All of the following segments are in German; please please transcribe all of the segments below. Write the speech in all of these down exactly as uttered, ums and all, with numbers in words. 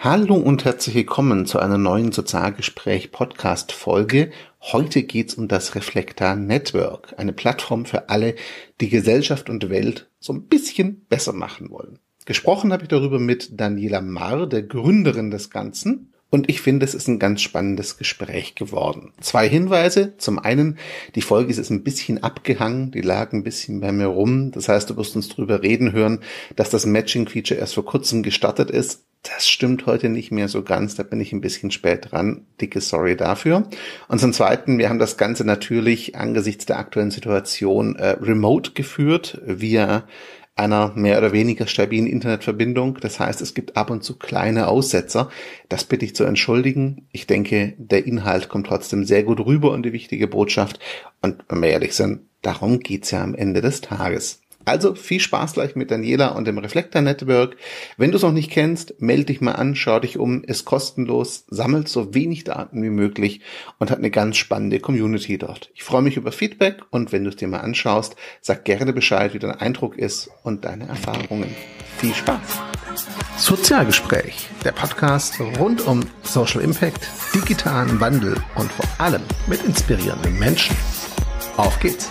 Hallo und herzlich willkommen zu einer neuen Sozialgespräch-Podcast-Folge. Heute geht's um das Reflekta Network, eine Plattform für alle, die Gesellschaft und Welt so ein bisschen besser machen wollen. Gesprochen habe ich darüber mit Daniela Marr, der Gründerin des Ganzen. Und ich finde, es ist ein ganz spannendes Gespräch geworden. Zwei Hinweise. Zum einen, die Folge ist jetzt ein bisschen abgehangen, die lag ein bisschen bei mir rum. Das heißt, du wirst uns drüber reden hören, dass das Matching-Feature erst vor kurzem gestartet ist. Das stimmt heute nicht mehr so ganz, da bin ich ein bisschen spät dran. Dicke Sorry dafür. Und zum Zweiten, wir haben das Ganze natürlich angesichts der aktuellen Situation äh, remote geführt, via einer mehr oder weniger stabilen Internetverbindung. Das heißt, es gibt ab und zu kleine Aussetzer. Das bitte ich zu entschuldigen. Ich denke, der Inhalt kommt trotzdem sehr gut rüber und die wichtige Botschaft. Und wenn wir ehrlich sind, darum geht's ja am Ende des Tages. Also viel Spaß gleich mit Daniela und dem Reflekta Network. Wenn du es noch nicht kennst, melde dich mal an, schau dich um, ist kostenlos, sammelt so wenig Daten wie möglich und hat eine ganz spannende Community dort. Ich freue mich über Feedback und wenn du es dir mal anschaust, sag gerne Bescheid, wie dein Eindruck ist und deine Erfahrungen. Viel Spaß! Sozialgespräch, der Podcast rund um Social Impact, digitalen Wandel und vor allem mit inspirierenden Menschen. Auf geht's!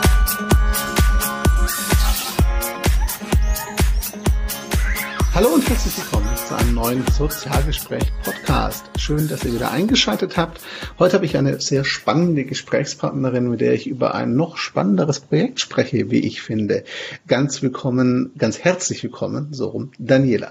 Hallo und herzlich willkommen zu einem neuen Sozialgespräch-Podcast. Schön, dass ihr wieder eingeschaltet habt. Heute habe ich eine sehr spannende Gesprächspartnerin, mit der ich über ein noch spannenderes Projekt spreche, wie ich finde. Ganz willkommen, ganz herzlich willkommen, so rum, Daniela.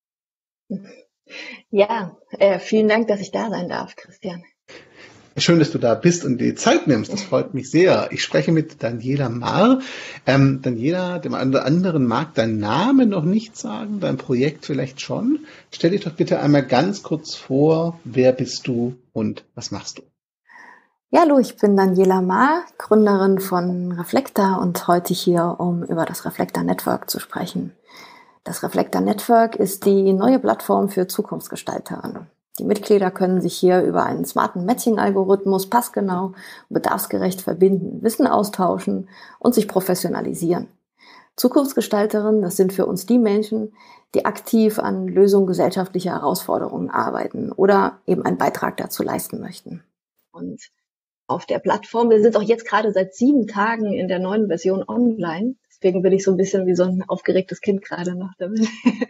Ja, äh, vielen Dank, dass ich da sein darf, Christian. Schön, dass du da bist und die Zeit nimmst. Das freut mich sehr. Ich spreche mit Daniela Marr. Ähm, Daniela, dem einen oder anderen mag dein Name noch nicht sagen, dein Projekt vielleicht schon. Stell dich doch bitte einmal ganz kurz vor, wer bist du und was machst du? Ja, hallo, ich bin Daniela Marr, Gründerin von Reflekta und heute hier, um über das Reflekta Network zu sprechen. Das Reflekta Network ist die neue Plattform für Zukunftsgestalterinnen. Die Mitglieder können sich hier über einen smarten Matching-Algorithmus passgenau und bedarfsgerecht verbinden, Wissen austauschen und sich professionalisieren. Zukunftsgestalterinnen, das sind für uns die Menschen, die aktiv an Lösungen gesellschaftlicher Herausforderungen arbeiten oder eben einen Beitrag dazu leisten möchten. Und auf der Plattform, wir sind auch jetzt gerade seit sieben Tagen in der neuen Version online, deswegen bin ich so ein bisschen wie so ein aufgeregtes Kind gerade noch damit.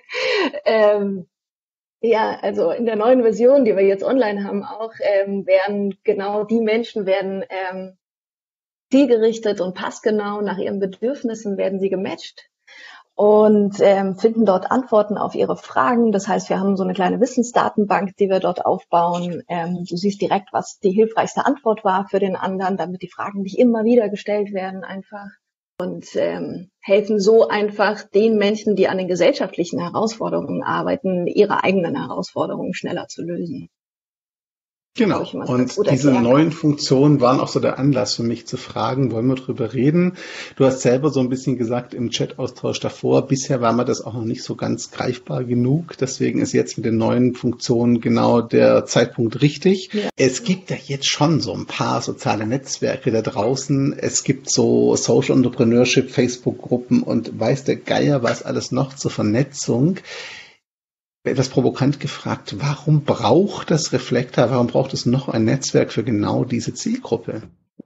ähm, Ja, also in der neuen Version, die wir jetzt online haben, auch ähm, werden genau die Menschen werden ähm, zielgerichtet und passgenau nach ihren Bedürfnissen werden sie gematcht und ähm, finden dort Antworten auf ihre Fragen. Das heißt, wir haben so eine kleine Wissensdatenbank, die wir dort aufbauen. Ähm, du siehst direkt, was die hilfreichste Antwort war für den anderen, damit die Fragen nicht immer wieder gestellt werden einfach. Und ähm, helfen so einfach den Menschen, die an den gesellschaftlichen Herausforderungen arbeiten, ihre eigenen Herausforderungen schneller zu lösen. Genau, und diese neuen Funktionen waren auch so der Anlass für mich zu fragen, wollen wir drüber reden? Du hast selber so ein bisschen gesagt im Chat-Austausch davor, bisher war mir das auch noch nicht so ganz greifbar genug, deswegen ist jetzt mit den neuen Funktionen genau der Zeitpunkt richtig. Ja. Es gibt ja jetzt schon so ein paar soziale Netzwerke da draußen, es gibt so Social Entrepreneurship, Facebook-Gruppen und weiß der Geier was alles noch zur Vernetzung. Etwas provokant gefragt, warum braucht das Reflekta, warum braucht es noch ein Netzwerk für genau diese Zielgruppe?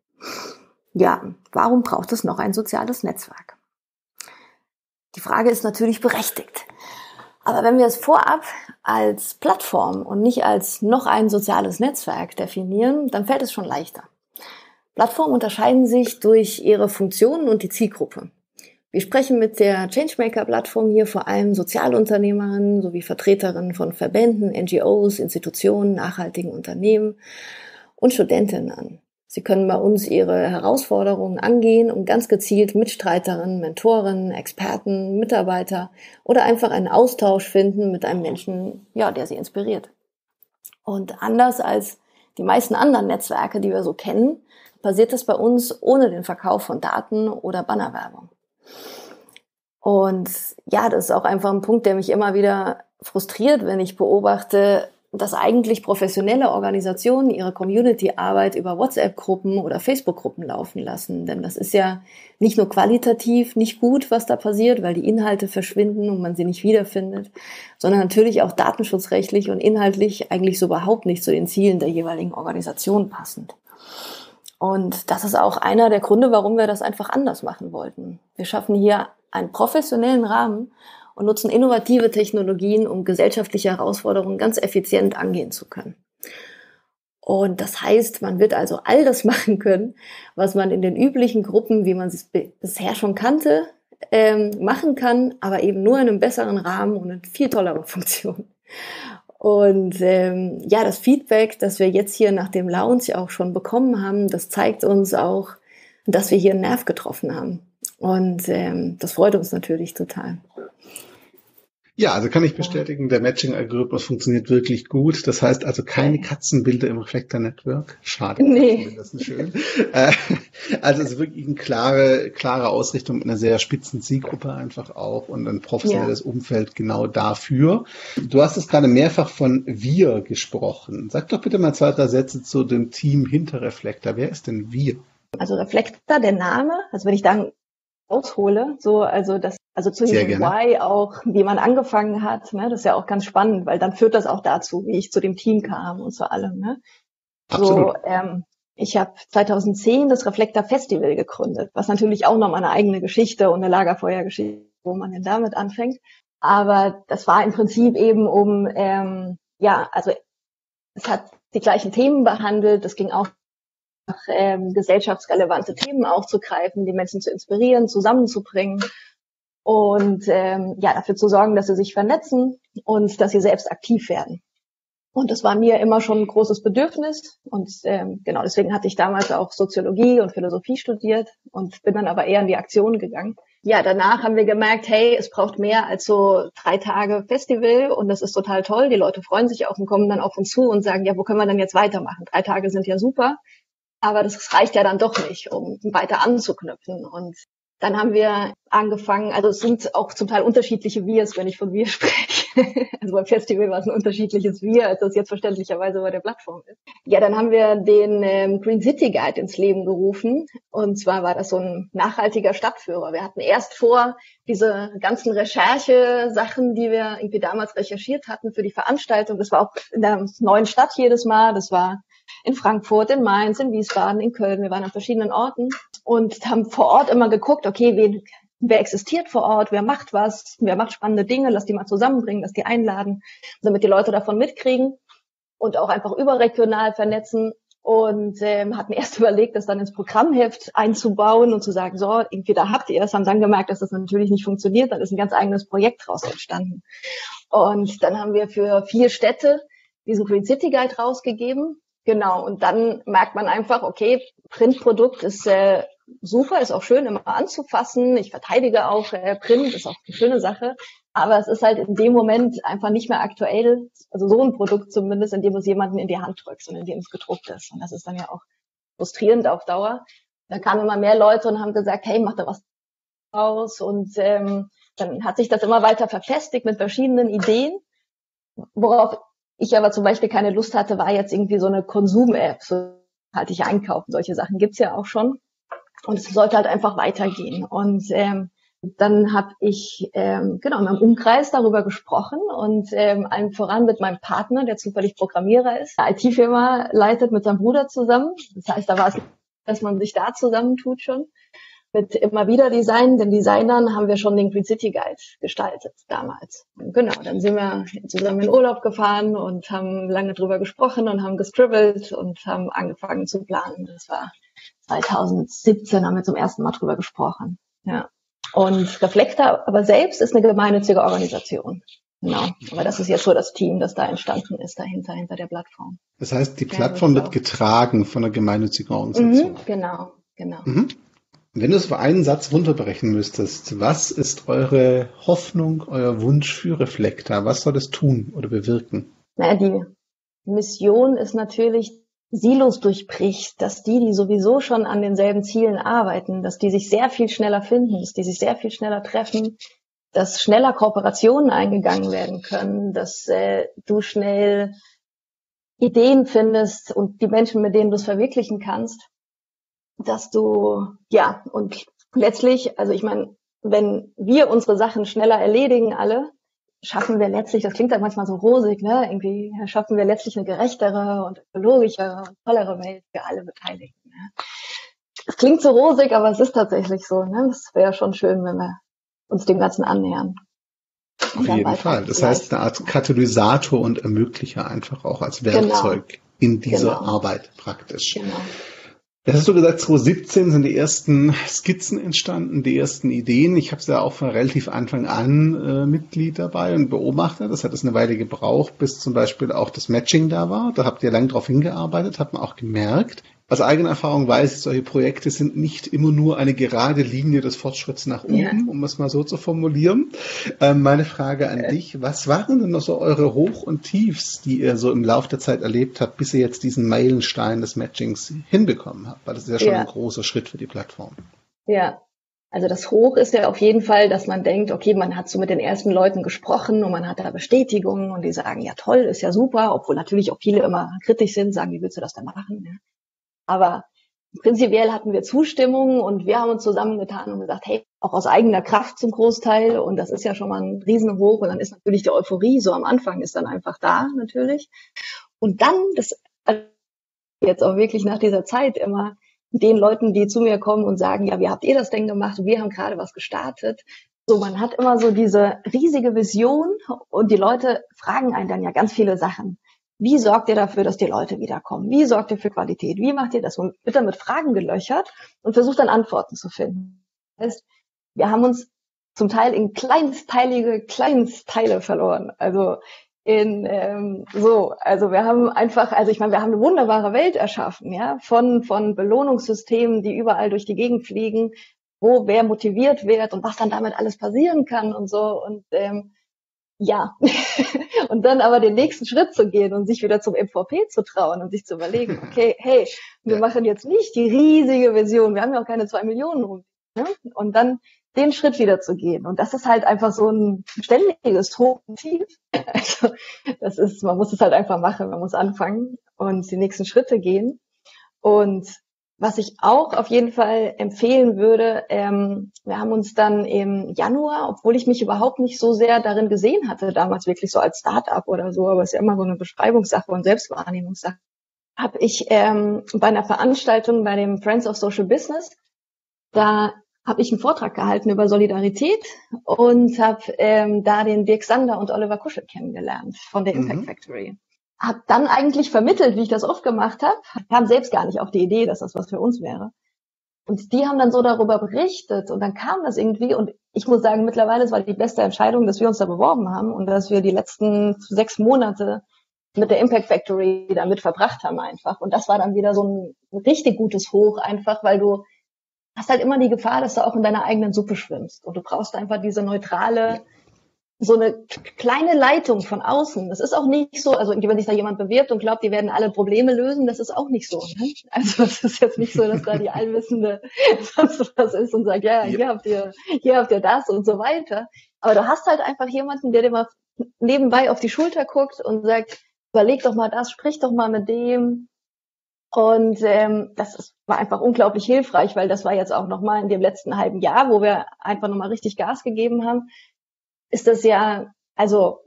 Ja, warum braucht es noch ein soziales Netzwerk? Die Frage ist natürlich berechtigt. Aber wenn wir es vorab als Plattform und nicht als noch ein soziales Netzwerk definieren, dann fällt es schon leichter. Plattformen unterscheiden sich durch ihre Funktionen und die Zielgruppe. Wir sprechen mit der Changemaker-Plattform hier vor allem Sozialunternehmerinnen sowie Vertreterinnen von Verbänden, N G Os, Institutionen, nachhaltigen Unternehmen und Studentinnen an. Sie können bei uns ihre Herausforderungen angehen und ganz gezielt Mitstreiterinnen, Mentorinnen, Experten, Mitarbeiter oder einfach einen Austausch finden mit einem Menschen, ja, der sie inspiriert. Und anders als die meisten anderen Netzwerke, die wir so kennen, passiert das bei uns ohne den Verkauf von Daten oder Bannerwerbung. Und ja, das ist auch einfach ein Punkt, der mich immer wieder frustriert, wenn ich beobachte, dass eigentlich professionelle Organisationen ihre Community-Arbeit über WhatsApp-Gruppen oder Facebook-Gruppen laufen lassen. Denn das ist ja nicht nur qualitativ nicht gut, was da passiert, weil die Inhalte verschwinden und man sie nicht wiederfindet, sondern natürlich auch datenschutzrechtlich und inhaltlich eigentlich so überhaupt nicht zu den Zielen der jeweiligen Organisation passend. Und das ist auch einer der Gründe, warum wir das einfach anders machen wollten. Wir schaffen hier einen professionellen Rahmen und nutzen innovative Technologien, um gesellschaftliche Herausforderungen ganz effizient angehen zu können. Und das heißt, man wird also all das machen können, was man in den üblichen Gruppen, wie man es bisher schon kannte, ähm, machen kann, aber eben nur in einem besseren Rahmen und in viel tolleren Funktionen. Und ähm, ja, das Feedback, das wir jetzt hier nach dem Launch auch schon bekommen haben, das zeigt uns auch, dass wir hier einen Nerv getroffen haben. Und ähm, das freut uns natürlich total. Ja, also kann ich bestätigen, der Matching-Algorithmus funktioniert wirklich gut. Das heißt also keine Katzenbilder im Reflektor Network. Schade, nee. Das ist schön. Also es ist wirklich eine klare, klare Ausrichtung mit einer sehr spitzen Zielgruppe einfach auch und ein professionelles ja. Umfeld genau dafür. Du hast es gerade mehrfach von wir gesprochen. Sag doch bitte mal zwei, drei Sätze zu dem Team hinter Reflektor. Wer ist denn wir? Also Reflektor, der Name, also wenn ich dann aushole, so, also das, also zu diesem Why auch, wie man angefangen hat, ne, das ist ja auch ganz spannend, weil dann führt das auch dazu, wie ich zu dem Team kam und zu allem, ne. Absolut. So, ähm, ich habe zweitausendzehn das Reflektor Festival gegründet, was natürlich auch nochmal eine eigene Geschichte und eine Lagerfeuergeschichte, wo man denn damit anfängt. Aber das war im Prinzip eben um, ähm, ja, also es hat die gleichen Themen behandelt, es ging auch Ähm, gesellschaftsrelevante Themen aufzugreifen, die Menschen zu inspirieren, zusammenzubringen und ähm, ja dafür zu sorgen, dass sie sich vernetzen und dass sie selbst aktiv werden. Und das war mir immer schon ein großes Bedürfnis und ähm, genau deswegen hatte ich damals auch Soziologie und Philosophie studiert und bin dann aber eher in die Aktion gegangen. Ja, danach haben wir gemerkt, hey, es braucht mehr als so drei Tage Festival und das ist total toll. Die Leute freuen sich auch und kommen dann auf uns zu und sagen, ja, wo können wir denn jetzt weitermachen? Drei Tage sind ja super. Aber das reicht ja dann doch nicht, um weiter anzuknüpfen. Und dann haben wir angefangen, also es sind auch zum Teil unterschiedliche Wirs, wenn ich von wir spreche. Also beim Festival war es ein unterschiedliches Wir, als das jetzt verständlicherweise bei der Plattform ist. Ja, dann haben wir den ähm, Green City Guide ins Leben gerufen. Und zwar war das so ein nachhaltiger Stadtführer. Wir hatten erst vor, diese ganzen Recherche-Sachen, die wir irgendwie damals recherchiert hatten für die Veranstaltung. Das war auch in der neuen Stadt jedes Mal. Das war in Frankfurt, in Mainz, in Wiesbaden, in Köln. Wir waren an verschiedenen Orten und haben vor Ort immer geguckt, okay, wen, wer existiert vor Ort, wer macht was, wer macht spannende Dinge, lass die mal zusammenbringen, lass die einladen, damit die Leute davon mitkriegen und auch einfach überregional vernetzen. Und ähm, hatten erst überlegt, das dann ins Programmheft einzubauen und zu sagen, so, irgendwie da habt ihr es, haben dann gemerkt, dass das natürlich nicht funktioniert, dann ist ein ganz eigenes Projekt daraus entstanden. Und dann haben wir für vier Städte diesen Green City Guide rausgegeben. Genau, und dann merkt man einfach, okay, Printprodukt ist äh, super, ist auch schön immer anzufassen. Ich verteidige auch äh, Print, ist auch eine schöne Sache. Aber es ist halt in dem Moment einfach nicht mehr aktuell, also so ein Produkt zumindest, in dem du es jemanden in die Hand drückst und in dem es gedruckt ist. Und das ist dann ja auch frustrierend auf Dauer. Da kamen immer mehr Leute und haben gesagt, hey, mach da was draus. Und ähm, dann hat sich das immer weiter verfestigt mit verschiedenen Ideen, worauf ich aber zum Beispiel keine Lust hatte, war jetzt irgendwie so eine Konsum-App, so halt ich einkaufen. Solche Sachen gibt's ja auch schon. Und es sollte halt einfach weitergehen. Und ähm, dann habe ich ähm, genau in meinem Umkreis darüber gesprochen und ähm, allen voran mit meinem Partner, der zufällig Programmierer ist, eine I T-Firma leitet mit seinem Bruder zusammen. Das heißt, da war es, dass man sich da zusammentut schon. Mit immer wieder Design, den Designern haben wir schon den Green City Guide gestaltet damals. Und genau, dann sind wir zusammen in Urlaub gefahren und haben lange drüber gesprochen und haben gescribbelt und haben angefangen zu planen. Das war zweitausendsiebzehn, haben wir zum ersten Mal drüber gesprochen. Ja. Und Reflektor aber selbst ist eine gemeinnützige Organisation. Genau, aber das ist jetzt so das Team, das da entstanden ist, dahinter, hinter der Plattform. Das heißt, die Plattform ja, wird getragen von einer gemeinnützigen Organisation. Mhm, genau, genau. Mhm. Wenn du es für einen Satz runterbrechen müsstest, was ist eure Hoffnung, euer Wunsch für Reflektor? Was soll es tun oder bewirken? Naja, die Mission ist natürlich, Silos durchbricht, dass die, die sowieso schon an denselben Zielen arbeiten, dass die sich sehr viel schneller finden, dass die sich sehr viel schneller treffen, dass schneller Kooperationen eingegangen werden können, dass äh, du schnell Ideen findest und die Menschen, mit denen du es verwirklichen kannst, dass du, ja, und letztlich, also ich meine, wenn wir unsere Sachen schneller erledigen alle, schaffen wir letztlich, das klingt dann manchmal so rosig, ne, irgendwie schaffen wir letztlich eine gerechtere und ökologischere und tollere Welt für alle Beteiligten. Ne? Es klingt so rosig, aber es ist tatsächlich so, ne, das wäre schon schön, wenn wir uns dem Ganzen annähern. Auf jeden Fall. Das heißt, eine Art Katalysator und Ermöglicher einfach auch als Werkzeug genau. in dieser genau. Arbeit praktisch. Genau. Das hast du gesagt, zwanzig siebzehn sind die ersten Skizzen entstanden, die ersten Ideen. Ich habe es ja auch von relativ Anfang an äh, Mitglied dabei und Beobachter. Das hat es eine Weile gebraucht, bis zum Beispiel auch das Matching da war. Da habt ihr lang drauf hingearbeitet, hat man auch gemerkt. Aus eigener Erfahrung weiß ich, solche Projekte sind nicht immer nur eine gerade Linie des Fortschritts nach oben, ja. um es mal so zu formulieren. Ähm, meine Frage an äh. dich, was waren denn noch so eure Hoch- und Tiefs, die ihr so im Laufe der Zeit erlebt habt, bis ihr jetzt diesen Meilenstein des Matchings hinbekommen habt? Weil das ist ja schon ja. ein großer Schritt für die Plattform. Ja, also das Hoch ist ja auf jeden Fall, dass man denkt, okay, man hat so mit den ersten Leuten gesprochen und man hat da Bestätigungen und die sagen, ja toll, ist ja super, obwohl natürlich auch viele immer kritisch sind, sagen, wie willst du das denn machen? Ja. Aber prinzipiell hatten wir Zustimmung und wir haben uns zusammengetan und gesagt, hey, auch aus eigener Kraft zum Großteil und das ist ja schon mal ein Riesenhoch und dann ist natürlich die Euphorie so am Anfang ist dann einfach da natürlich. Und dann, das jetzt auch wirklich nach dieser Zeit immer den Leuten, die zu mir kommen und sagen, ja, wie habt ihr das denn gemacht? Wir haben gerade was gestartet. So, man hat immer so diese riesige Vision und die Leute fragen einen dann ja ganz viele Sachen. Wie sorgt ihr dafür, dass die Leute wiederkommen? Wie sorgt ihr für Qualität? Wie macht ihr das? Und wird dann mit Fragen gelöchert und versucht dann Antworten zu finden. Das heißt, wir haben uns zum Teil in kleinsteilige Kleinstteile verloren. Also in ähm, so, also wir haben einfach, also ich meine, wir haben eine wunderbare Welt erschaffen, ja, von von Belohnungssystemen, die überall durch die Gegend fliegen, wo wer motiviert wird und was dann damit alles passieren kann und so und ähm, ja, und dann aber den nächsten Schritt zu gehen und sich wieder zum M V P zu trauen und sich zu überlegen, okay, hey, wir ja. machen jetzt nicht die riesige Vision, wir haben ja auch keine zwei Millionen rum, ne? Und dann den Schritt wieder zu gehen. Und das ist halt einfach so ein ständiges Hoch und Tief. Also das ist, man muss es halt einfach machen, man muss anfangen und die nächsten Schritte gehen. Und was ich auch auf jeden Fall empfehlen würde, ähm, wir haben uns dann im Januar, obwohl ich mich überhaupt nicht so sehr darin gesehen hatte, damals wirklich so als Start-up oder so, aber es ist ja immer so eine Beschreibungssache und Selbstwahrnehmungssache, habe ich ähm, bei einer Veranstaltung bei dem Friends of Social Business, da habe ich einen Vortrag gehalten über Solidarität und habe ähm, da den Dirk Sander und Oliver Kuschel kennengelernt von der Impact mhm. Factory. Habe dann eigentlich vermittelt, wie ich das oft gemacht habe, kam selbst gar nicht auf die Idee, dass das was für uns wäre. Und die haben dann so darüber berichtet und dann kam das irgendwie und ich muss sagen, mittlerweile es war die beste Entscheidung, dass wir uns da beworben haben und dass wir die letzten sechs Monate mit der Impact Factory damit verbracht haben einfach. Und das war dann wieder so ein richtig gutes Hoch einfach, weil du hast halt immer die Gefahr, dass du auch in deiner eigenen Suppe schwimmst und du brauchst einfach diese neutrale, so eine kleine Leitung von außen. Das ist auch nicht so, also wenn sich da jemand bewirbt und glaubt, die werden alle Probleme lösen, das ist auch nicht so. Ne? Also es ist jetzt nicht so, dass da die Allwissende sonst was ist und sagt, ja, hier habt ihr, hier habt ihr das und so weiter. Aber du hast halt einfach jemanden, der dir mal nebenbei auf die Schulter guckt und sagt, überleg doch mal das, sprich doch mal mit dem. Und ähm, das ist, war einfach unglaublich hilfreich, weil das war jetzt auch nochmal in dem letzten halben Jahr, wo wir einfach nochmal richtig Gas gegeben haben, ist das ja, also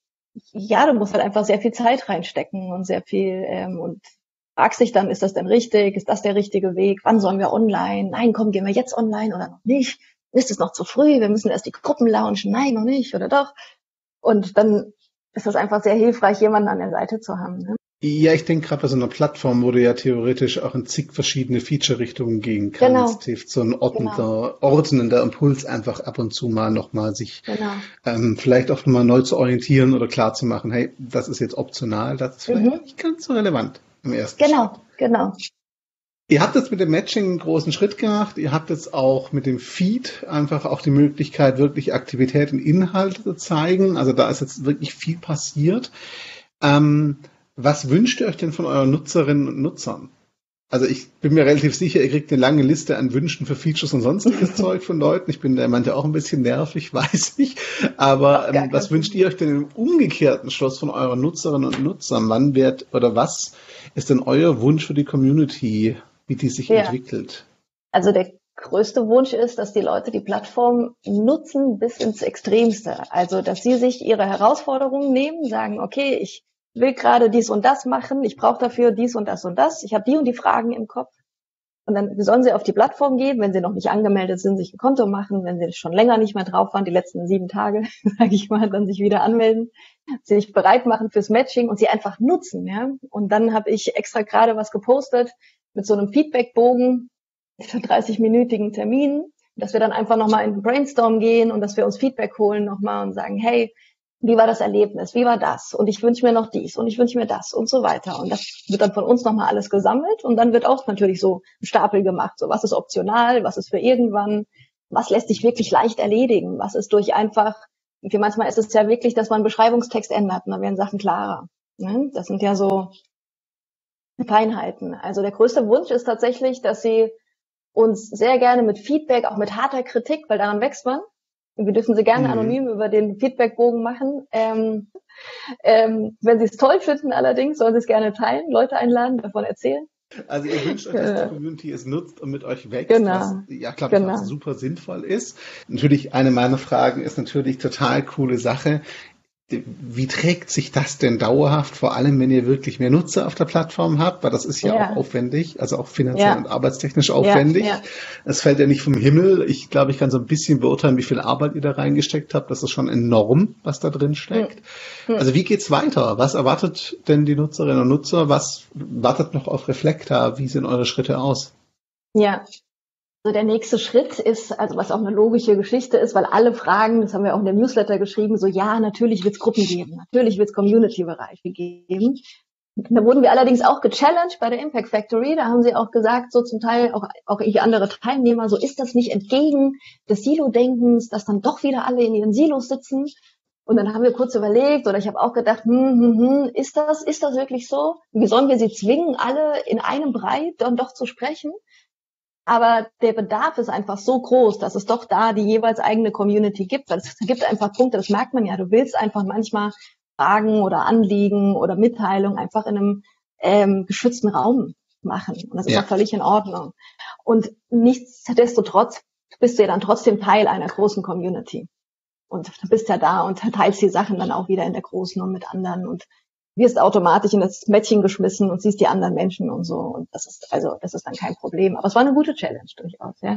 ja, du musst halt einfach sehr viel Zeit reinstecken und sehr viel ähm, und fragst dich dann, ist das denn richtig? Ist das der richtige Weg? Wann sollen wir online? Nein, komm, gehen wir jetzt online oder noch nicht? Ist es noch zu früh? Wir müssen erst die Gruppen launchen. Nein, noch nicht oder doch? Und dann ist das einfach sehr hilfreich, jemanden an der Seite zu haben. Ne? Ja, ich denke gerade bei so einer Plattform, wo du ja theoretisch auch in zig verschiedene Feature-Richtungen gehen kannst, genau. hilft so ein ordnender, genau. ordnender Impuls einfach ab und zu mal nochmal sich genau. ähm, vielleicht auch nochmal neu zu orientieren oder klar zu machen, hey, das ist jetzt optional, das ist vielleicht mhm. nicht ganz so relevant im ersten Genau, Schritt. genau. Ihr habt jetzt mit dem Matching einen großen Schritt gemacht. Ihr habt jetzt auch mit dem Feed einfach auch die Möglichkeit, wirklich Aktivität und Inhalte zu zeigen. Also da ist jetzt wirklich viel passiert. Ähm, Was wünscht ihr euch denn von euren Nutzerinnen und Nutzern? Also ich bin mir relativ sicher, ihr kriegt eine lange Liste an Wünschen für Features und sonstiges Zeug von Leuten. Ich bin da manchmal auch ein bisschen nervig, weiß ich. Aber ähm, was wünscht ihr euch denn im umgekehrten Schluss von euren Nutzerinnen und Nutzern? Wann wird oder was ist denn euer Wunsch für die Community, wie die sich ja. entwickelt? Also der größte Wunsch ist, dass die Leute die Plattform nutzen bis ins Extremste. Also dass sie sich ihre Herausforderungen nehmen, sagen, okay, ich will gerade dies und das machen, ich brauche dafür dies und das und das, ich habe die und die Fragen im Kopf. Und dann sollen sie auf die Plattform gehen, wenn sie noch nicht angemeldet sind, sich ein Konto machen, wenn sie schon länger nicht mehr drauf waren, die letzten sieben Tage, sage ich mal, dann sich wieder anmelden, sich bereit machen fürs Matching und sie einfach nutzen. Ja. Und dann habe ich extra gerade was gepostet mit so einem Feedbackbogen für dreißig-minütigen Termin, dass wir dann einfach nochmal in den Brainstorm gehen und dass wir uns Feedback holen nochmal und sagen, hey, wie war das Erlebnis? Wie war das? Und ich wünsche mir noch dies und ich wünsche mir das und so weiter. Und das wird dann von uns nochmal alles gesammelt und dann wird auch natürlich so ein Stapel gemacht. So, was ist optional? Was ist für irgendwann? Was lässt sich wirklich leicht erledigen? Was ist durch einfach, wie manchmal ist es ja wirklich, dass man einen Beschreibungstext ändert und dann werden Sachen klarer. Ne? Das sind ja so Feinheiten. Also der größte Wunsch ist tatsächlich, dass sie uns sehr gerne mit Feedback, auch mit harter Kritik, weil daran wächst man. Wir dürfen sie gerne mhm. anonym über den Feedbackbogen machen. Ähm, ähm, wenn sie es toll finden allerdings, sollen sie es gerne teilen, Leute einladen, davon erzählen. Also ihr wünscht euch, dass die Community es nutzt und mit euch wächst, genau. was ja, glaube ich, genau. auch super sinnvoll ist. Natürlich, eine meiner Fragen ist natürlich total coole Sache. Wie trägt sich das denn dauerhaft, vor allem wenn ihr wirklich mehr Nutzer auf der Plattform habt, weil das ist ja, ja. auch aufwendig, also auch finanziell ja. und arbeitstechnisch aufwendig. Ja, ja. Es fällt ja nicht vom Himmel. Ich glaube, ich kann so ein bisschen beurteilen, wie viel Arbeit ihr da reingesteckt habt. Das ist schon enorm, was da drin steckt. Hm. Also wie geht's weiter? Was erwartet denn die Nutzerinnen und Nutzer? Was wartet noch auf Reflekta? Wie sehen eure Schritte aus? Ja. Also der nächste Schritt ist, also was auch eine logische Geschichte ist, weil alle fragen, das haben wir auch in dem Newsletter geschrieben, so ja, natürlich wird es Gruppen geben, natürlich wird es Community-Bereiche geben. Da wurden wir allerdings auch gechallenged bei der Impact Factory, da haben sie auch gesagt, so zum Teil auch, auch andere Teilnehmer, so ist das nicht entgegen des Silo-Denkens, dass dann doch wieder alle in ihren Silos sitzen. Und dann haben wir kurz überlegt, oder ich habe auch gedacht, hm, hm, hm, ist das, ist das wirklich so? Wie sollen wir sie zwingen, alle in einem Brei dann doch zu sprechen? Aber der Bedarf ist einfach so groß, dass es doch da die jeweils eigene Community gibt. Es gibt einfach Punkte, das merkt man ja. Du willst einfach manchmal Fragen oder Anliegen oder Mitteilungen einfach in einem ähm, geschützten Raum machen. Und das ist ja. auch völlig in Ordnung. Und nichtsdestotrotz bist du ja dann trotzdem Teil einer großen Community. Und du bist ja da und teilst die Sachen dann auch wieder in der großen und mit anderen und wirst automatisch in das Mädchen geschmissen und siehst die anderen Menschen und so. Und das ist, also, das ist dann kein Problem. Aber es war eine gute Challenge durchaus, ja.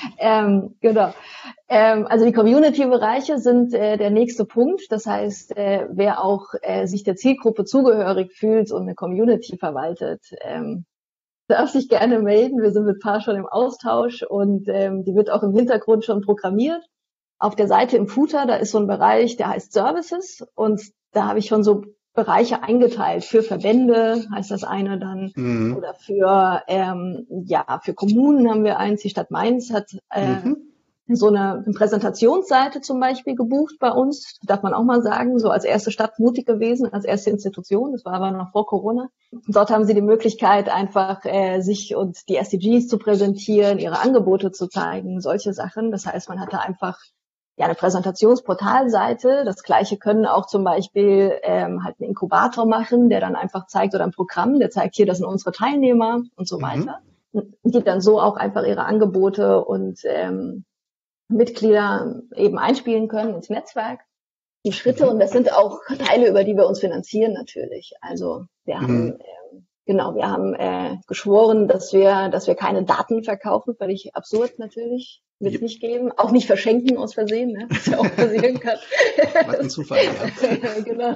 Ähm, genau. Ähm, also die Community-Bereiche sind äh, der nächste Punkt. Das heißt, äh, wer auch äh, sich der Zielgruppe zugehörig fühlt und eine Community verwaltet, ähm, darf sich gerne melden. Wir sind mit ein paar schon im Austausch und ähm, die wird auch im Hintergrund schon programmiert. Auf der Seite im Footer, da ist so ein Bereich, der heißt Services und da habe ich schon so Bereiche eingeteilt. Für Verbände heißt das eine dann mhm. oder für ähm, ja für Kommunen haben wir eins. Die Stadt Mainz hat äh, mhm. so eine, eine Präsentationsseite zum Beispiel gebucht bei uns. Darf man auch mal sagen, so als erste Stadt mutig gewesen, als erste Institution. Das war aber noch vor Corona. Und dort haben sie die Möglichkeit, einfach äh, sich und die S D Gs zu präsentieren, ihre Angebote zu zeigen, solche Sachen. Das heißt, man hatte einfach ja eine Präsentationsportalseite. Das Gleiche können auch zum Beispiel ähm, halt einen Inkubator machen, der dann einfach zeigt, oder ein Programm, der zeigt, hier, das sind unsere Teilnehmer und so mhm. weiter. Und die dann so auch einfach ihre Angebote und ähm, Mitglieder eben einspielen können ins Netzwerk. Die Schritte, und das sind auch Teile, über die wir uns finanzieren natürlich. Also wir haben mhm. ähm, genau, wir haben äh, geschworen, dass wir, dass wir keine Daten verkaufen, völlig absurd natürlich. Wird es nicht geben, auch nicht verschenken aus Versehen, ne? Was ja auch passieren kann. Was ein Zufall, ja. Genau.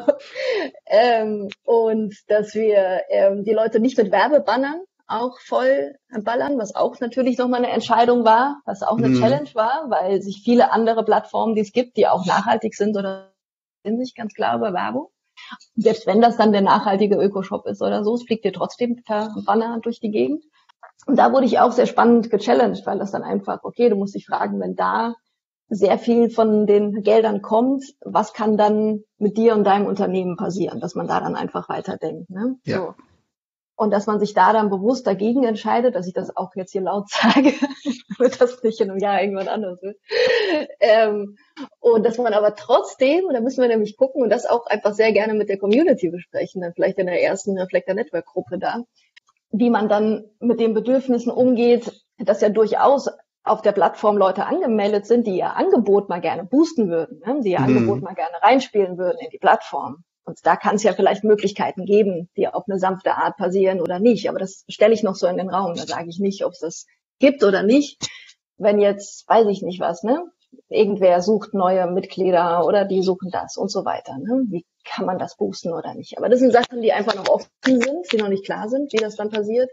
Ähm, und dass wir ähm, die Leute nicht mit Werbebannern auch voll ballern, was auch natürlich nochmal eine Entscheidung war, was auch eine mhm. Challenge war, weil sich viele andere Plattformen, die es gibt, die auch nachhaltig sind oder sind sich ganz klar über Werbung. Selbst wenn das dann der nachhaltige Ökoshop ist oder so, es fliegt dir trotzdem per Banner durch die Gegend. Und da wurde ich auch sehr spannend gechallenged, weil das dann einfach, okay, du musst dich fragen, wenn da sehr viel von den Geldern kommt, was kann dann mit dir und deinem Unternehmen passieren, dass man da dann einfach weiterdenkt. Ne? Ja. So. Und dass man sich da dann bewusst dagegen entscheidet, dass ich das auch jetzt hier laut sage, damit das nicht in einem Jahr irgendwann anders wird. Ähm, und dass man aber trotzdem, und da müssen wir nämlich gucken und das auch einfach sehr gerne mit der Community besprechen, dann vielleicht in der ersten Reflektor Network Gruppe da, wie man dann mit den Bedürfnissen umgeht, dass ja durchaus auf der Plattform Leute angemeldet sind, die ihr Angebot mal gerne boosten würden, ne? die ihr mhm. Angebot mal gerne reinspielen würden in die Plattform. Und da kann es ja vielleicht Möglichkeiten geben, die auf eine sanfte Art passieren oder nicht. Aber das stelle ich noch so in den Raum. Da sage ich nicht, ob es das gibt oder nicht. Wenn jetzt, weiß ich nicht was, ne? Irgendwer sucht neue Mitglieder oder die suchen das und so weiter. Ne? Wie kann man das boosten oder nicht? Aber das sind Sachen, die einfach noch offen sind, die noch nicht klar sind, wie das dann passiert.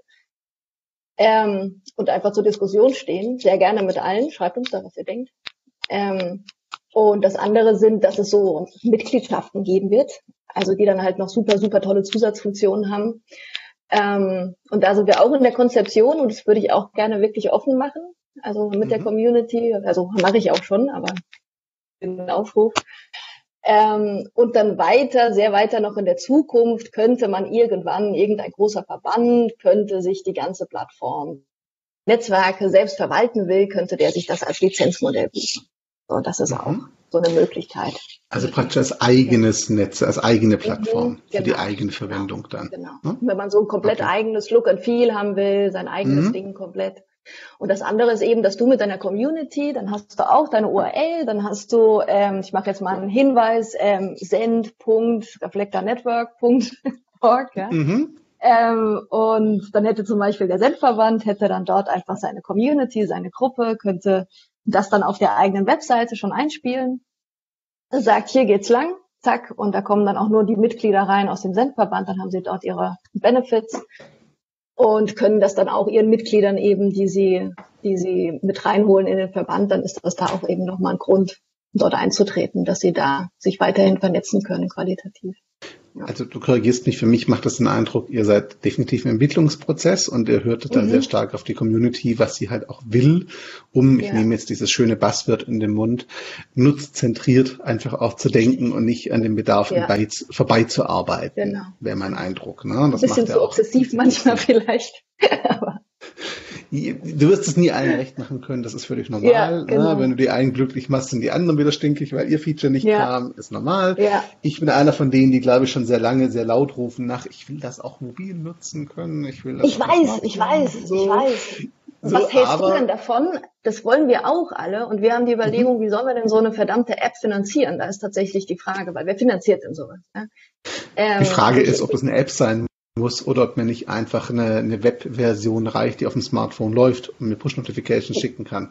Ähm, und einfach zur Diskussion stehen. Sehr gerne mit allen. Schreibt uns da, was ihr denkt. Ähm, und das andere sind, dass es so Mitgliedschaften geben wird. Also die dann halt noch super, super tolle Zusatzfunktionen haben. Ähm, und da sind wir auch in der Konzeption und das würde ich auch gerne wirklich offen machen. Also mit mhm. der Community, also mache ich auch schon, aber den Aufruf. Ähm, und dann weiter, sehr weiter noch in der Zukunft könnte man irgendwann, irgendein großer Verband könnte sich die ganze Plattform Netzwerke selbst verwalten will, könnte der sich das als Lizenzmodell buchen. So, das ist mhm. auch so eine Möglichkeit. Also praktisch als eigenes Netz, als eigene Plattform mhm, genau, für die eigene Verwendung genau, dann. Genau. Hm? Wenn man so ein komplett okay. eigenes Look and Feel haben will, sein eigenes mhm. Ding komplett. Und das andere ist eben, dass du mit deiner Community, dann hast du auch deine U R L, dann hast du, ähm, ich mache jetzt mal einen Hinweis, ähm, send punkt reflektor network punkt org, ja. Mhm. Ähm, und dann hätte zum Beispiel der Sendverband, hätte dann dort einfach seine Community, seine Gruppe, könnte das dann auf der eigenen Webseite schon einspielen. Sagt, hier geht's lang, zack, und da kommen dann auch nur die Mitglieder rein aus dem Sendverband, dann haben sie dort ihre Benefits und können das dann auch ihren Mitgliedern eben, die sie, die sie mit reinholen in den Verband, dann ist das da auch eben nochmal ein Grund, dort einzutreten, dass sie da sich weiterhin vernetzen können, qualitativ. Ja. Also du korrigierst mich, für mich macht das den Eindruck, ihr seid definitiv im Entwicklungsprozess und ihr hörtet mhm. da sehr stark auf die Community, was sie halt auch will, um, ich ja. nehme jetzt dieses schöne Buzzword in den Mund, nutzzentriert einfach auch zu denken und nicht an den Bedarfen ja. vorbeizuarbeiten, genau. wäre mein Eindruck. Ne? Das ein bisschen macht ja zu auch obsessiv manchmal vielleicht. Aber du wirst es nie allen recht machen können, das ist völlig normal. Ja, genau. ne? Wenn du die einen glücklich machst, sind die anderen wieder stinkig, weil ihr Feature nicht ja. kam, ist normal. Ja. Ich bin einer von denen, die, glaube ich, schon sehr lange, sehr laut rufen nach, ich will das auch mobil nutzen können. Ich will das ich weiß, ich weiß, so. ich weiß. So, was hältst aber, du denn davon? Das wollen wir auch alle. Und wir haben die Überlegung, mhm. wie sollen wir denn so eine verdammte App finanzieren? Da ist tatsächlich die Frage, weil wer finanziert denn sowas? Ja? Ähm, die Frage ist, ob es eine App sein muss. muss oder ob mir nicht einfach eine, eine Web-Version reicht, die auf dem Smartphone läuft und mir Push-Notifications schicken kann.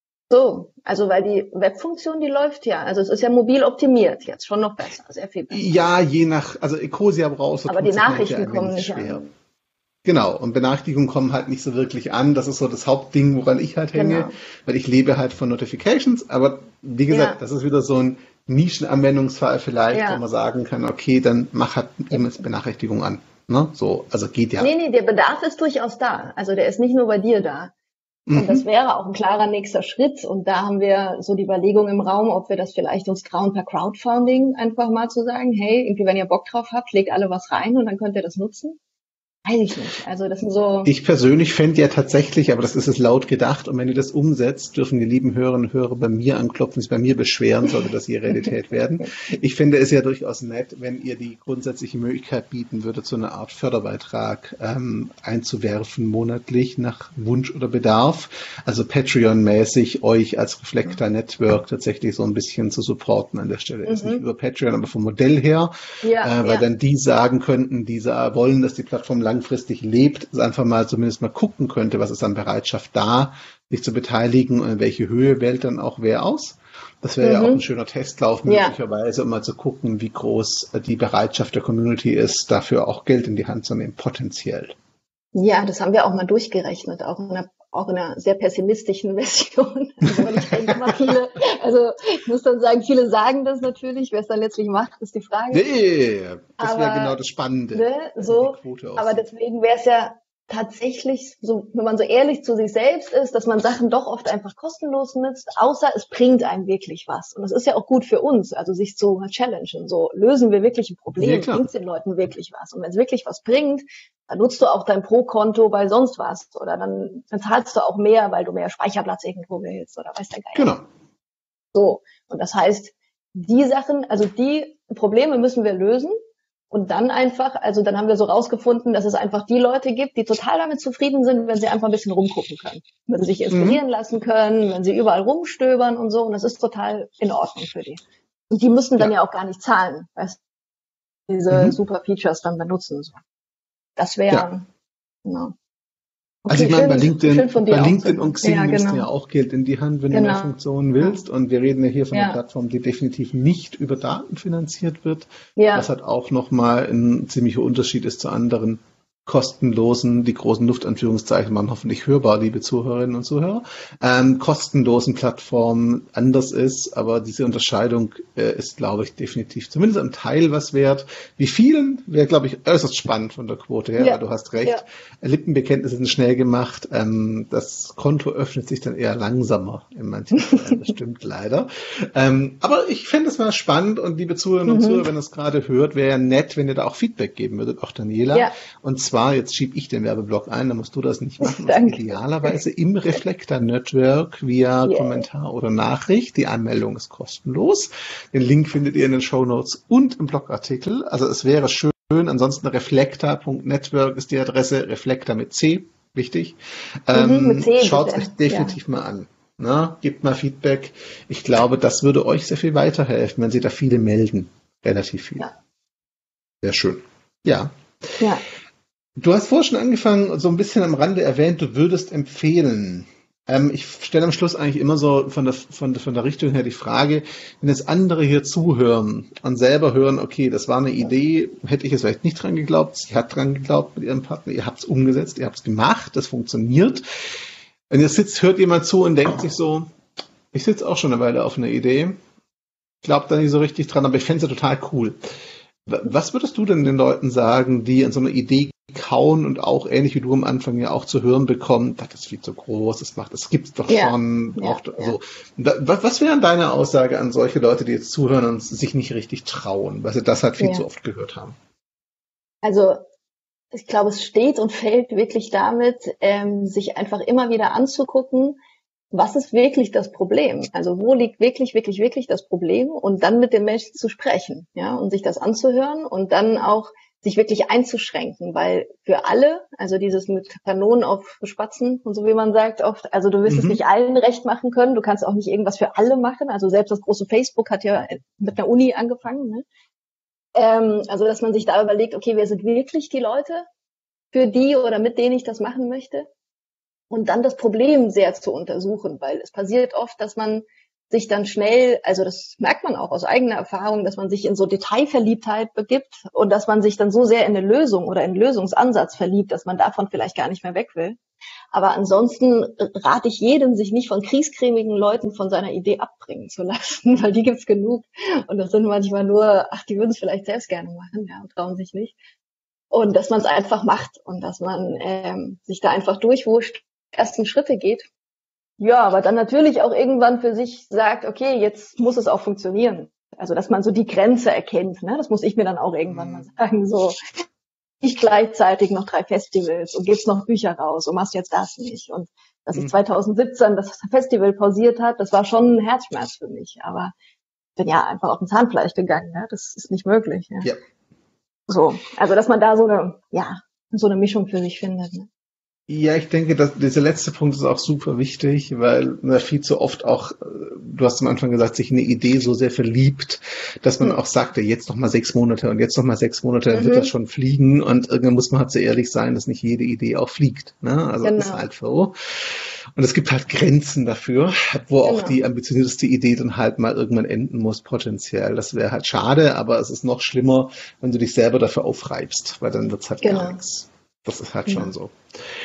So, also weil die Webfunktion, die läuft ja, also es ist ja mobil optimiert, jetzt schon noch besser, sehr viel besser. Ja, je nach, also Ecosia brauchst du. Aber die Nachrichten ja kommen nicht schwer. an. Genau, und Benachrichtigungen kommen halt nicht so wirklich an. Das ist so das Hauptding, woran ich halt hänge, genau. weil ich lebe halt von Notifications, aber wie gesagt, ja. das ist wieder so ein Nischenanwendungsfall vielleicht, ja. wo man sagen kann, okay, dann mach halt E-Mails-Benachrichtigung an. Ne? So, also geht ja. Nee, nee, der Bedarf ist durchaus da. Also der ist nicht nur bei dir da. Mhm. Und das wäre auch ein klarer nächster Schritt. Und da haben wir so die Überlegung im Raum, ob wir das vielleicht uns trauen, per Crowdfunding einfach mal zu sagen, hey, irgendwie, wenn ihr Bock drauf habt, legt alle was rein und dann könnt ihr das nutzen. Weiß ich nicht. Also das sind so. Ich persönlich fände ja tatsächlich, aber das ist es laut gedacht, und wenn ihr das umsetzt, dürfen die lieben Hörerinnen und Hörer bei mir anklopfen, sich bei mir beschweren, sollte das hier Realität werden. Ich finde es ja durchaus nett, wenn ihr die grundsätzliche Möglichkeit bieten würdet, so eine Art Förderbeitrag ähm, einzuwerfen, monatlich nach Wunsch oder Bedarf. Also Patreon-mäßig euch als Reflektor Network tatsächlich so ein bisschen zu supporten an der Stelle. Mhm. Ist nicht über Patreon, aber vom Modell her, ja, äh, weil ja. dann die sagen könnten, die wollen, dass die Plattform lang langfristig lebt, ist einfach mal zumindest mal gucken könnte, was ist an Bereitschaft da, sich zu beteiligen und in welche Höhe wählt dann auch wer aus. Das wäre mhm. ja auch ein schöner Testlauf möglicherweise, ja. um mal zu gucken, wie groß die Bereitschaft der Community ist, dafür auch Geld in die Hand zu nehmen, potenziell. Ja, das haben wir auch mal durchgerechnet, auch in einer, auch in einer sehr pessimistischen Version. Also, ich denke immer viele, also ich muss dann sagen, viele sagen das natürlich, wer es dann letztlich macht, ist die Frage. Nee, das wäre genau das Spannende. Ne, so, aber deswegen wäre es ja tatsächlich, so, wenn man so ehrlich zu sich selbst ist, dass man Sachen doch oft einfach kostenlos nutzt, außer es bringt einem wirklich was. Und das ist ja auch gut für uns, also sich zu challengen. So, lösen wir wirklich ein Problem, ja, bringt es den Leuten wirklich was? Und wenn es wirklich was bringt, Dann nutzt du auch dein Pro-Konto bei sonst was. Oder dann, dann zahlst du auch mehr, weil du mehr Speicherplatz irgendwo willst oder weiß der Geier. Genau. So. Und das heißt, die Sachen, also die Probleme müssen wir lösen. Und dann einfach, also dann haben wir so rausgefunden, dass es einfach die Leute gibt, die total damit zufrieden sind, wenn sie einfach ein bisschen rumgucken können. Wenn sie sich inspirieren mhm. lassen können, wenn sie überall rumstöbern und so. Und das ist total in Ordnung für die. Und die müssen dann ja, ja auch gar nicht zahlen, weißt du, diese mhm. super Features dann benutzen. Das wäre, ja. genau. Okay, also ich meine, bei LinkedIn, bei LinkedIn und Xing ja, genau. nimmst du ja auch Geld in die Hand, wenn genau. du mehr Funktionen willst. Und wir reden ja hier von ja. einer Plattform, die definitiv nicht über Daten finanziert wird. Ja. Was halt auch nochmal ein ziemlicher Unterschied ist zu anderen kostenlosen, die großen Luftanführungszeichen waren hoffentlich hörbar, liebe Zuhörerinnen und Zuhörer, ähm, kostenlosen Plattformen anders ist, aber diese Unterscheidung äh, ist, glaube ich, definitiv zumindest am Teil was wert. Wie vielen wäre, glaube ich, äußerst spannend von der Quote her, ja. du hast recht. Ja. Lippenbekenntnisse sind schnell gemacht, ähm, das Konto öffnet sich dann eher langsamer in manchen Fällen, das stimmt leider. Ähm, aber ich fände es mal spannend und liebe Zuhörerinnen mhm. und Zuhörer, wenn ihr es gerade hört, wäre ja nett, wenn ihr da auch Feedback geben würdet, auch Daniela. Ja. Und zwar jetzt schiebe ich den Werbeblock ein, da musst du das nicht machen. Das idealerweise im Reflektor Network via yeah. Kommentar oder Nachricht. Die Anmeldung ist kostenlos. Den Link findet ihr in den Shownotes und im Blogartikel. Also es wäre schön. Ansonsten reflektor Punkt network ist die Adresse. Reflektor mit C, wichtig. Ähm, mit C, schaut es euch definitiv ja. mal an. Na, gebt mal Feedback. Ich glaube, das würde euch sehr viel weiterhelfen, wenn Sie da viele melden. Relativ viel. Ja. Sehr schön. Ja. Ja. Du hast vorher schon angefangen, so ein bisschen am Rande erwähnt, du würdest empfehlen. Ähm, ich stelle am Schluss eigentlich immer so von der, von, der, von der Richtung her die Frage, wenn jetzt andere hier zuhören und selber hören, okay, das war eine Idee, hätte ich jetzt vielleicht nicht dran geglaubt, sie hat dran geglaubt mit ihrem Partner, ihr habt es umgesetzt, ihr habt es gemacht, das funktioniert. Wenn ihr sitzt, hört jemand zu und denkt sich so, ich sitze auch schon eine Weile auf einer Idee, glaubt da nicht so richtig dran, aber ich fände es ja total cool. Was würdest du denn den Leuten sagen, die an so einer Idee kauen und auch ähnlich wie du am Anfang ja auch zu hören bekommen, das ist viel zu groß, das macht, das gibt's doch ja, schon. Ja, auch, also, ja. was, was wäre deine Aussage an solche Leute, die jetzt zuhören und sich nicht richtig trauen, weil sie das halt viel ja. zu oft gehört haben? Also ich glaube, es steht und fällt wirklich damit, ähm, sich einfach immer wieder anzugucken, was ist wirklich das Problem? Also wo liegt wirklich, wirklich, wirklich das Problem? Und dann mit den Menschen zu sprechen, ja, und sich das anzuhören und dann auch sich wirklich einzuschränken, weil für alle, also dieses mit Kanonen auf Spatzen und so wie man sagt oft, also du wirst mhm. es nicht allen recht machen können, du kannst auch nicht irgendwas für alle machen, also selbst das große Facebook hat ja mit einer Uni angefangen, ne? Ähm, also dass man sich da überlegt, okay, wer sind wirklich die Leute, für die oder mit denen ich das machen möchte? Und dann das Problem sehr zu untersuchen, weil es passiert oft, dass man sich dann schnell, also das merkt man auch aus eigener Erfahrung, dass man sich in so Detailverliebtheit begibt und dass man sich dann so sehr in eine Lösung oder in einen Lösungsansatz verliebt, dass man davon vielleicht gar nicht mehr weg will. Aber ansonsten rate ich jedem, sich nicht von kriescremigen Leuten von seiner Idee abbringen zu lassen, weil die gibt's genug. Und das sind manchmal nur, ach, die würden es vielleicht selbst gerne machen, ja, und trauen sich nicht. Und dass man es einfach macht und dass man ähm, sich da einfach durchwurscht, ersten Schritte geht. Ja, aber dann natürlich auch irgendwann für sich sagt, okay, jetzt muss es auch funktionieren. Also, dass man so die Grenze erkennt, ne? Das muss ich mir dann auch irgendwann mal sagen, so, nicht gleichzeitig noch drei Festivals und gibst noch Bücher raus und machst jetzt das nicht. Und dass ich zwanzig siebzehn das Festival pausiert hat, das war schon ein Herzschmerz für mich. Aber ich bin ja einfach auf den Zahnfleisch gegangen, ne? Das ist nicht möglich. Ja. Ja. So, also, dass man da so eine, ja, so eine Mischung für sich findet, ne? Ja, ich denke, dass dieser letzte Punkt ist auch super wichtig, weil man viel zu oft auch, du hast am Anfang gesagt, sich in eine Idee so sehr verliebt, dass man mhm. auch sagte, jetzt noch mal sechs Monate und jetzt noch mal sechs Monate, dann mhm. wird das schon fliegen und irgendwann muss man halt so ehrlich sein, dass nicht jede Idee auch fliegt, ne? Also genau. Das ist halt so. Und es gibt halt Grenzen dafür, wo genau. auch die ambitionierteste Idee dann halt mal irgendwann enden muss, potenziell. Das wäre halt schade, aber es ist noch schlimmer, wenn du dich selber dafür aufreibst, weil dann wird's halt genau. gar nichts. Das ist halt genau. schon so.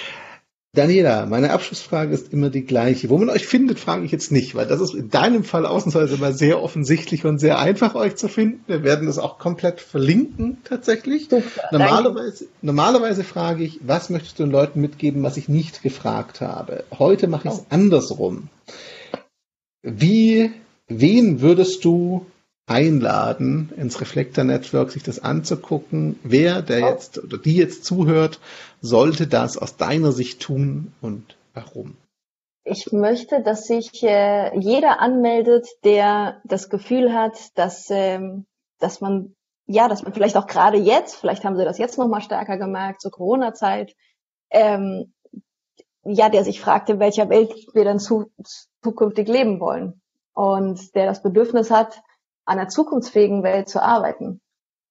Daniela, meine Abschlussfrage ist immer die gleiche. Wo man euch findet, frage ich jetzt nicht, weil das ist in deinem Fall ausnahmsweise mal sehr offensichtlich und sehr einfach, euch zu finden. Wir werden das auch komplett verlinken, tatsächlich. Super, normalerweise, normalerweise frage ich, was möchtest du den Leuten mitgeben, was ich nicht gefragt habe? Heute mache ich es oh. andersrum. Wie, wen würdest du einladen, ins Reflektor Network sich das anzugucken. Wer, der jetzt oder die jetzt zuhört, sollte das aus deiner Sicht tun und warum? Ich möchte, dass sich äh, jeder anmeldet, der das Gefühl hat, dass ähm, dass man ja, dass man vielleicht auch gerade jetzt, vielleicht haben sie das jetzt noch mal stärker gemerkt zur Corona-Zeit, ähm, ja, der sich fragt, in welcher Welt wir dann zu, zukünftig leben wollen und der das Bedürfnis hat, an einer zukunftsfähigen Welt zu arbeiten.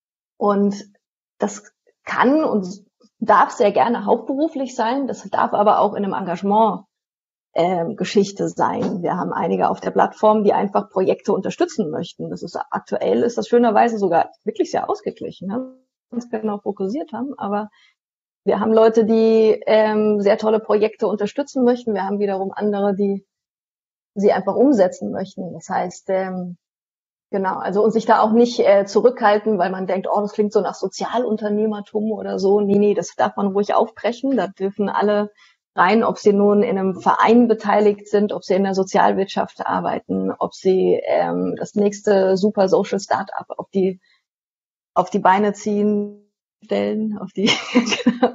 Und das kann und darf sehr gerne hauptberuflich sein, das darf aber auch in einem Engagement ähm, Geschichte sein. Wir haben einige auf der Plattform, die einfach Projekte unterstützen möchten. Das ist aktuell, ist das schönerweise sogar wirklich sehr ausgeglichen, ne? Uns genau fokussiert haben, aber wir haben Leute, die ähm, sehr tolle Projekte unterstützen möchten. Wir haben wiederum andere, die sie einfach umsetzen möchten. Das heißt, ähm, genau, also und sich da auch nicht äh, zurückhalten, weil man denkt, oh, das klingt so nach Sozialunternehmertum oder so. Nee, nee, das darf man ruhig aufbrechen. Da dürfen alle rein, ob sie nun in einem Verein beteiligt sind, ob sie in der Sozialwirtschaft arbeiten, ob sie ähm, das nächste super Social Startup auf die auf die Beine ziehen, stellen, auf die genau.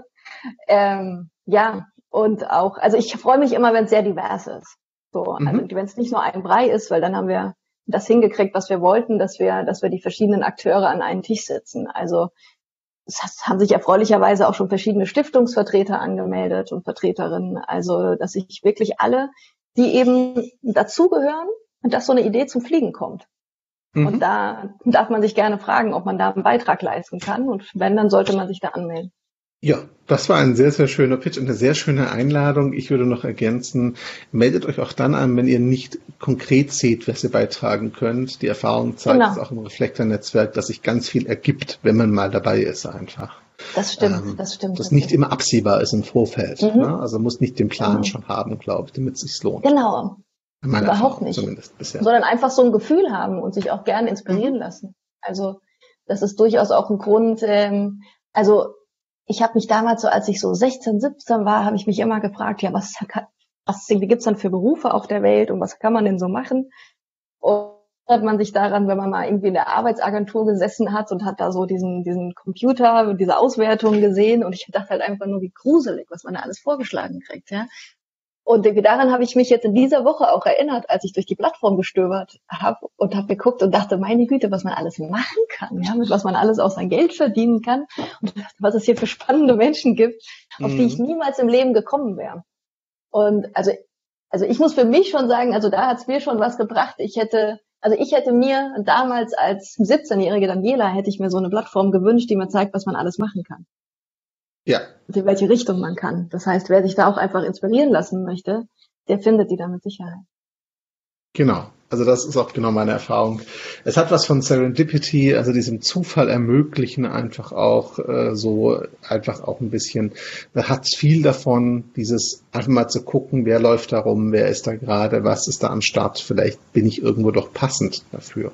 ähm, ja, und auch, also ich freue mich immer, wenn es sehr divers ist. So, mhm. Also wenn es nicht nur ein Brei ist, weil dann haben wir das hingekriegt, was wir wollten, dass wir, dass wir die verschiedenen Akteure an einen Tisch setzen. Also es haben sich erfreulicherweise auch schon verschiedene Stiftungsvertreter angemeldet und Vertreterinnen. Also dass sich wirklich alle, die eben dazugehören und dass so eine Idee zum Fliegen kommt. Mhm. Und da darf man sich gerne fragen, ob man da einen Beitrag leisten kann. Und wenn, dann sollte man sich da anmelden. Ja, das war ein sehr, sehr schöner Pitch und eine sehr schöne Einladung. Ich würde noch ergänzen, meldet euch auch dann an, wenn ihr nicht konkret seht, was ihr beitragen könnt. Die Erfahrung zeigt, genau. Es auch im Reflektor-Netzwerk, dass sich ganz viel ergibt, wenn man mal dabei ist einfach. Das stimmt, ähm, das stimmt. Das nicht immer absehbar ist im Vorfeld. Mhm. Ne? Also muss nicht den Plan mhm. schon haben, glaube ich, damit es sich lohnt. Genau. Überhaupt Erfahrung, nicht. Zumindest bisher. Sondern einfach so ein Gefühl haben und sich auch gerne inspirieren mhm. lassen. Also das ist durchaus auch ein Grund, ähm, also ich habe mich damals so, als ich so sechzehn, siebzehn war, habe ich mich immer gefragt, ja, was, was gibt's dann für Berufe auf der Welt und was kann man denn so machen? Und hat man sich daran, wenn man mal irgendwie in der Arbeitsagentur gesessen hat und hat da so diesen diesen Computer, diese Auswertung gesehen und ich dachte halt einfach nur, wie gruselig, was man da alles vorgeschlagen kriegt, ja. Und daran habe ich mich jetzt in dieser Woche auch erinnert, als ich durch die Plattform gestöbert habe und habe geguckt und dachte, meine Güte, was man alles machen kann, ja, mit was man alles auch sein Geld verdienen kann und was es hier für spannende Menschen gibt, auf mhm. die ich niemals im Leben gekommen wäre. Und also, also ich muss für mich schon sagen, also da hat es mir schon was gebracht. Ich hätte, also ich hätte mir damals als siebzehnjährige Daniela hätte ich mir so eine Plattform gewünscht, die mir zeigt, was man alles machen kann. Ja. In welche Richtung man kann. Das heißt, wer sich da auch einfach inspirieren lassen möchte, der findet die da mit Sicherheit. Genau. Also das ist auch genau meine Erfahrung. Es hat was von Serendipity, also diesem Zufall ermöglichen, einfach auch äh, so, einfach auch ein bisschen, da hat es viel davon, dieses einfach mal zu gucken, wer läuft da rum, wer ist da gerade, was ist da am Start, vielleicht bin ich irgendwo doch passend dafür.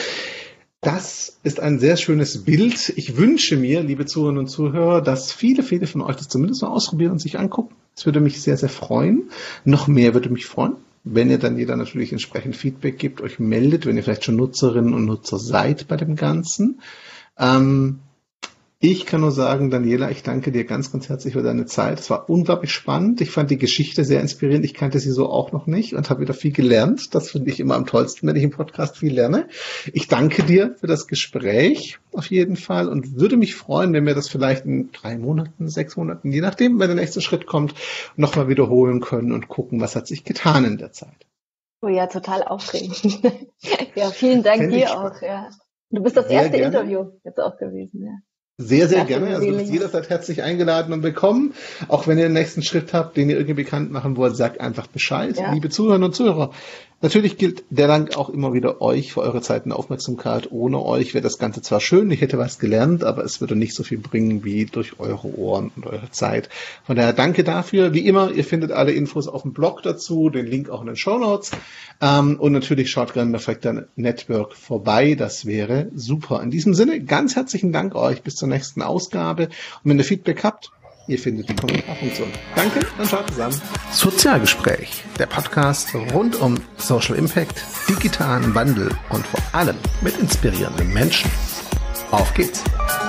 Das ist ein sehr schönes Bild. Ich wünsche mir, liebe Zuhörerinnen und Zuhörer, dass viele, viele von euch das zumindest mal ausprobieren und sich angucken. Das würde mich sehr, sehr freuen. Noch mehr würde mich freuen, wenn ihr dann jeder natürlich entsprechend Feedback gibt, euch meldet, wenn ihr vielleicht schon Nutzerinnen und Nutzer seid bei dem Ganzen. Ähm, ich kann nur sagen, Daniela, ich danke dir ganz, ganz herzlich für deine Zeit. Es war unglaublich spannend. Ich fand die Geschichte sehr inspirierend. Ich kannte sie so auch noch nicht und habe wieder viel gelernt. Das finde ich immer am tollsten, wenn ich im Podcast viel lerne. Ich danke dir für das Gespräch auf jeden Fall und würde mich freuen, wenn wir das vielleicht in drei Monaten, sechs Monaten, je nachdem, wenn der nächste Schritt kommt, nochmal wiederholen können und gucken, was hat sich getan in der Zeit. Oh ja, total aufregend. Ja, vielen Dank Fänd dir auch. Ja. Du bist das sehr erste gerne. Interview jetzt auch gewesen. Ja. Sehr, sehr gerne. Also du bist jederzeit herzlich eingeladen und willkommen. Auch wenn ihr den nächsten Schritt habt, den ihr irgendwie bekannt machen wollt, sagt einfach Bescheid. Ja. Liebe Zuhörerinnen und Zuhörer, natürlich gilt der Dank auch immer wieder euch für eure Zeit und Aufmerksamkeit. Ohne euch wäre das Ganze zwar schön, ich hätte was gelernt, aber es würde nicht so viel bringen wie durch eure Ohren und eure Zeit. Von daher danke dafür. Wie immer, ihr findet alle Infos auf dem Blog dazu, den Link auch in den Shownotes. Ähm, und natürlich schaut gerne bei Reflektor Network vorbei. Das wäre super. In diesem Sinne, ganz herzlichen Dank euch. Bis zur nächsten Ausgabe. Und wenn ihr Feedback habt, Ihr findet die Kommentarfunktion. Danke und ciao zusammen. Sozialgespräch, der Podcast rund um Social Impact, digitalen Wandel und vor allem mit inspirierenden Menschen. Auf geht's!